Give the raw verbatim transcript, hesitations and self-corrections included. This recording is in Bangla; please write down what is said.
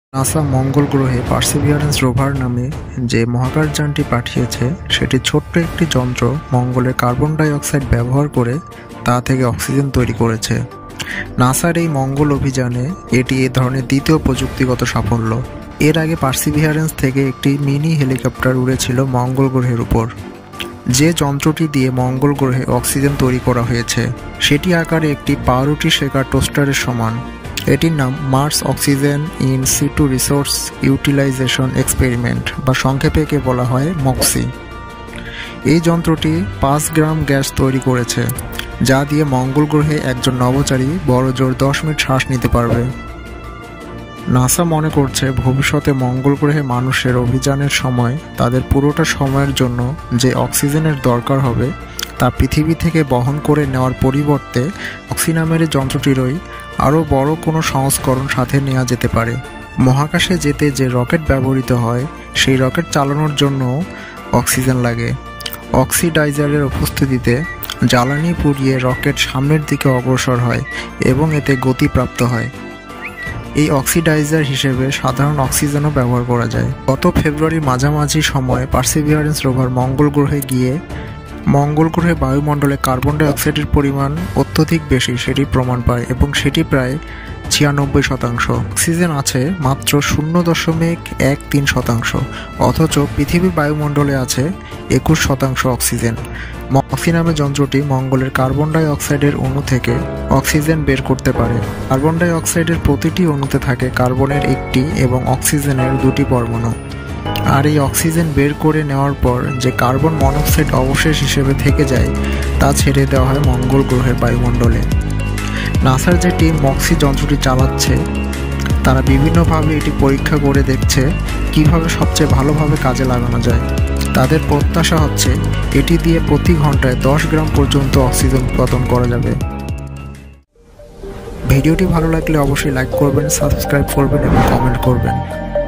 নাসা মঙ্গল গ্রহে পার্সিভিয়ারেন্স রোভার নামে যে মহাকাশযানটি পাঠিয়েছে সেটি ছোট্ট একটি যন্ত্র মঙ্গলের কার্বন ডাই অক্সাইড ব্যবহার করে তা থেকে অক্সিজেন তৈরি করেছে। নাসার এই মঙ্গল অভিযানে এটি এ ধরনের দ্বিতীয় প্রযুক্তিগত সাফল্য। এর আগে পার্সিভিয়ারেন্স থেকে একটি মিনি হেলিকপ্টার উড়েছিল মঙ্গল গ্রহের উপর। যে যন্ত্রটি দিয়ে মঙ্গল গ্রহে অক্সিজেন তৈরি করা হয়েছে সেটি আকারে একটি পাউরুটি শেকার টোস্টারের সমান। এটির নাম Mars oxygen in situ resource utilization experiment বা সংক্ষেপে একে বলা হয় মক্সি। এই যন্ত্রটি পাঁচ গ্রাম গ্যাস তৈরি করেছে যা দিয়ে মঙ্গল গ্রহে একজন নভোচারী বড় জোর দশ মিনিট শ্বাস নিতে পারবে। নাসা মনে করছে ভবিষ্যতে মঙ্গল গ্রহে মানুষের অভিযানের সময় তাদের পুরোটা সময়ের জন্য যে অক্সিজেনের দরকার হবে তা পৃথিবী থেকে বহন করে নেওয়ার পরিবর্তে অক্সি নামের যন্ত্রটিরই আরও বড় কোনো সংস্করণ সাথে নেওয়া যেতে পারে। মহাকাশে যেতে যে রকেট ব্যবহৃত হয় সেই রকেট চালানোর জন্য অক্সিজেন লাগে। অক্সিডাইজারের উপস্থিতিতে জ্বালানি পুড়িয়ে রকেট সামনের দিকে অগ্রসর হয় এবং এতে গতি প্রাপ্ত হয়। এই অক্সিডাইজার হিসেবে সাধারণ অক্সিজেনও ব্যবহার করা যায়। গত ফেব্রুয়ারির মাঝামাঝি সময়ে পার্সিভিয়ারেন্স রোভার মঙ্গল গ্রহে গিয়ে মঙ্গল গ্রহে বায়ুমণ্ডলে কার্বন ডাই অক্সাইডের পরিমাণ অত্যধিক বেশি সেটি প্রমাণ পায় এবং সেটি প্রায় ছিয়ানব্বই শতাংশ। অক্সিজেন আছে মাত্র শূন্য দশমিক এক তিন শতাংশ, অথচ পৃথিবীর বায়ুমণ্ডলে আছে একুশ শতাংশ অক্সিজেন। মক্সি নামে যন্ত্রটি মঙ্গলের কার্বন ডাই অক্সাইডের অণু থেকে অক্সিজেন বের করতে পারে। কার্বন ডাই অক্সাইডের প্রতিটি অণুতে থাকে কার্বনের একটি এবং অক্সিজেনের দুটি পরমাণু। আর এই অক্সিজেন বের করে নেওয়ার পর যে কার্বন মনোক্সাইড অবশেষ হিসেবে থেকে যায় তা ছেড়ে দেওয়া হয় মঙ্গল গ্রহের বায়ুমণ্ডলে। নাসার যে টিম মক্সি যন্ত্রটি চালাচ্ছে তারা বিভিন্নভাবে এটি পরীক্ষা করে দেখছে কিভাবে সবচেয়ে ভালোভাবে কাজে লাগানো যায়। তাদের প্রত্যাশা হচ্ছে এটি দিয়ে প্রতি ঘন্টায় দশ গ্রাম পর্যন্ত অক্সিজেন উৎপাদন করা যাবে। ভিডিওটি ভালো লাগলে অবশ্যই লাইক করবেন, সাবস্ক্রাইব করবেন এবং কমেন্ট করবেন।